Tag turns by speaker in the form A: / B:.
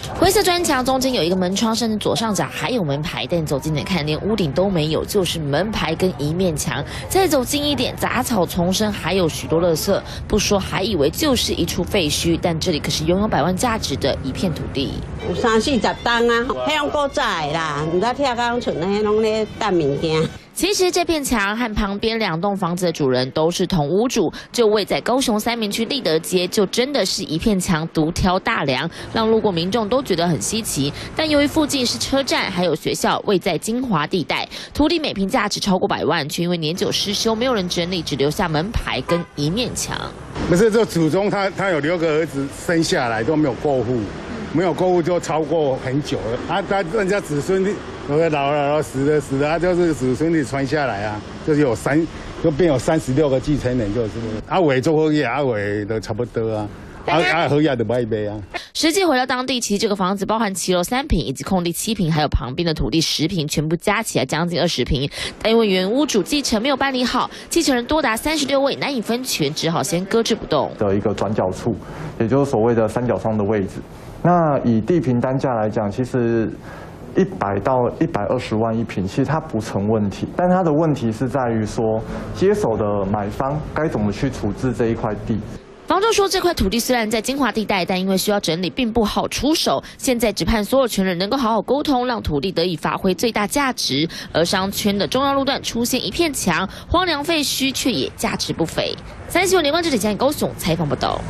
A: 灰色砖墙中间有一个门窗，甚至左上角还有门牌，但走近点看，连屋顶都没有，就是门牌跟一面墙。再走近一点，杂草丛生，还有许多垃圾，不说还以为就是一处废墟，但这里可是拥有100万价值的一片土地。
B: 有30-40栋啊，迄种古早的啦，唔知拆到厝那拢咧等物件。
A: 其实这片墙和旁边2栋房子的主人都是同屋主，就位在高雄三民区立德街，就真的是一片墙独挑大梁，让路过民众都觉得很稀奇。但由于附近是车站，还有学校，位在精华地带，土地每坪价值超过100万，却因为年久失修，没有人整理，只留下门牌跟一面墙。
C: 不是，这祖宗他有6个儿子生下来都没有过户，没有过户就超过很久了他人家子孙有的老死了，就是子孙里传下来啊，就是就变有36个继承人，就是阿伟做后业，阿伟都差不多啊。合业的不爱卖啊。
A: 实际回到当地，其实这个房子包含骑楼3坪，以及空地7坪，还有旁边的土地10坪，全部加起来将近20坪。但因为原屋主继承没有办理好，继承人多达36位，难以分权，只好先搁置不动。
D: 的一个转角处，也就是所谓的三角窗的位置。那以地坪单价来讲，其实100到120万一坪，其实它不成问题，但它的问题是在于说，接手的买方该怎么去处置这一块地。
A: 房仲说，这块土地虽然在精华地带，但因为需要整理，并不好出手。现在只盼所有权人能够好好沟通，让土地得以发挥最大价值。而商圈的重要路段出现一片墙，荒凉废墟却也价值不菲。3立新闻连贯记者江高雄采访报道。